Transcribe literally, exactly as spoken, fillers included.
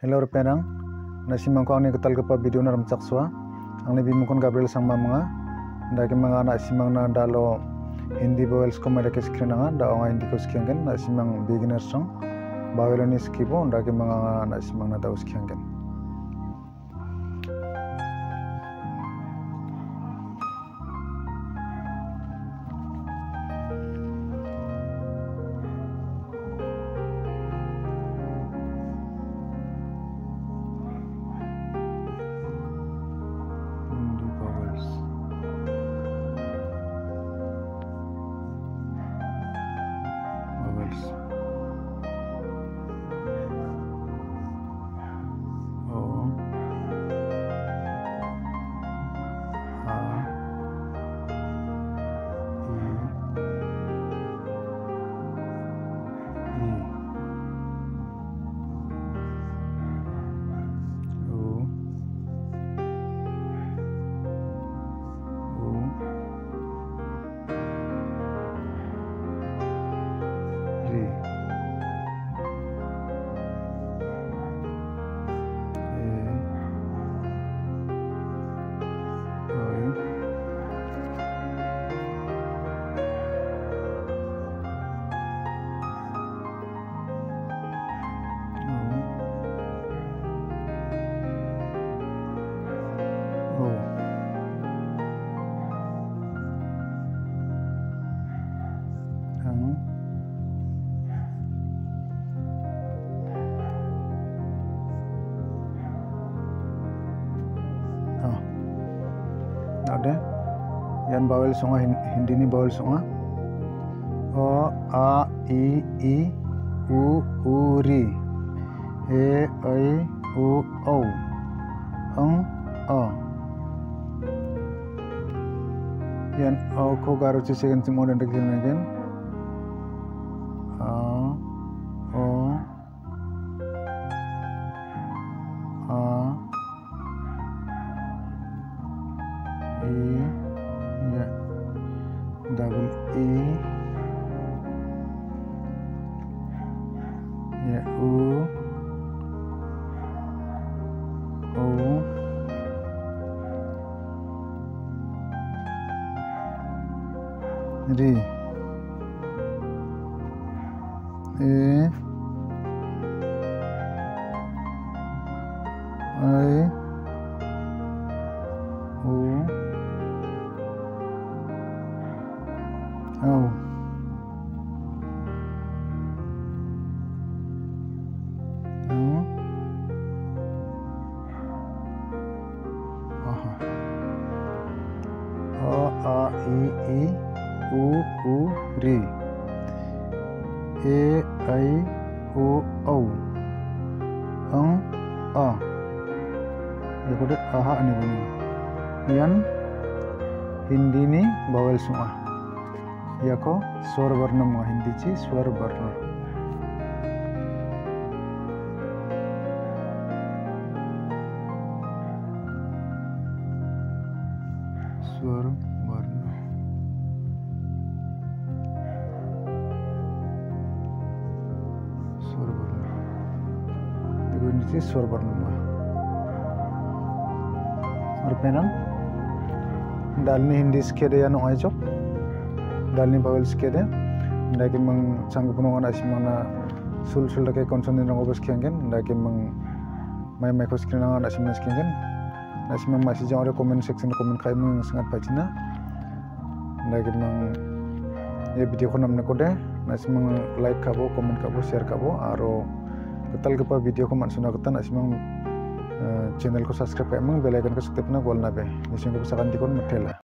Hello repenang, nasimang ko ang nikatal pa video na ramchakswa. Ang nabimukon Gabriel Sangma mga dagi mga nasimang na dalo Hindi vowels ko may screen nga daw nga hindi ko skyangen nasimang beginner song bawelo ni skibo dagi mga nasimang na daw skyangen. Ada yan bawel sunga Hindi ni bawel sunga o a i i u u ri e ai u o ang a yan o ko garo ci second mo den degil nagen a o a E ya double E ya U O Ri E I O Oh. Oh. Aha. O a i i u u ri e ai u o ang a ya kode aha ani buni yan Hindi ni bawel sunga या को स्वर वर्ण हिंदीची स्वर वर्ण स्वर वर्ण स्वर वर्ण देखो हिंदीची स्वर वर्ण और पेनन डालनी हिंदी के दे या नो आइजो dalni bawel skede ndaki mang sanggup nongan asimana sul sul dake konsonant nang obes kiangen ndaki mang mai mai ko skrin nang asimana skingen asimang masih jang ada comment section comment kai mang sangat pacina ndaki mang ye video ko namne kode asimang like kabo comment kabo share kabo aro ketal kepa video ko man suna ketan asimang channel ko subscribe kai mang bel icon ko sektipna gol nabe nising ko sakan dikon metela